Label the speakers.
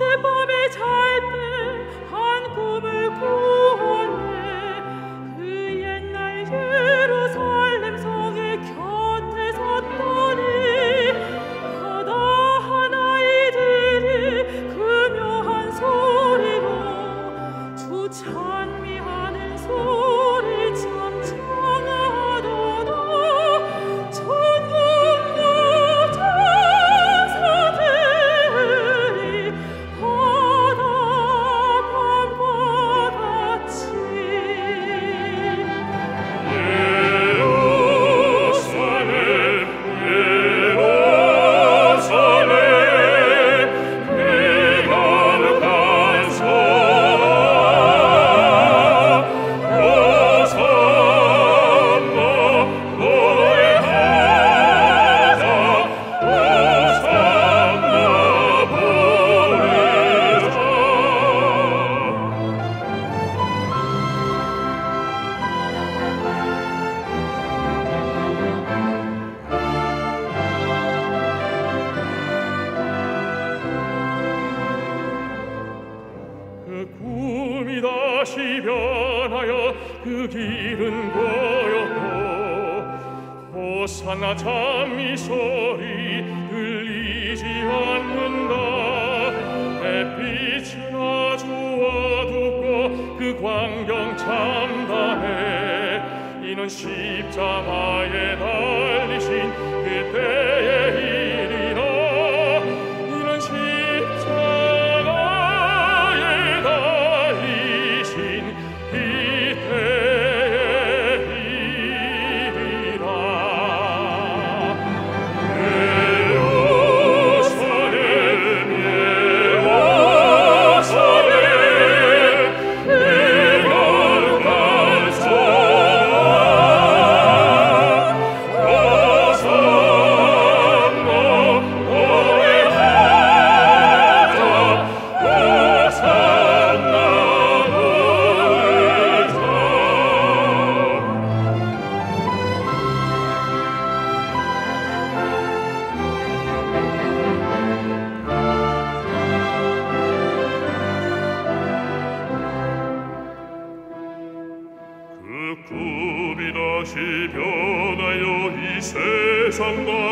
Speaker 1: 어젯밤에 잘 때 한 꿈을 꾸었네. 그 옛날 예루살렘 성의 곁에 섰더니 바다 아이들이 그묘한 소리로 주 찬미하는 소리 참 청하도다. 천군과 천사들이 바다 밤과 같이
Speaker 2: 예루살렘 예루살렘 내 거룩한 성아 호산나 너의 하자 호산나 부르자. 그 꿈이 다시 변하여 그 길은 보였고 호산나 찬미 소리 들리지 않는다. 햇빛은 아주 어둡고 그 광경 참담해. 이는 십자가에 달리신 그때의 일이라. 이는 십자가에 달리신 그때의 일이라. 예루살렘 예루살렘 내 거룩한 성아 호산나 너의 하자 호산나 부르자. 그 꿈이 다시 변하여 이 세상과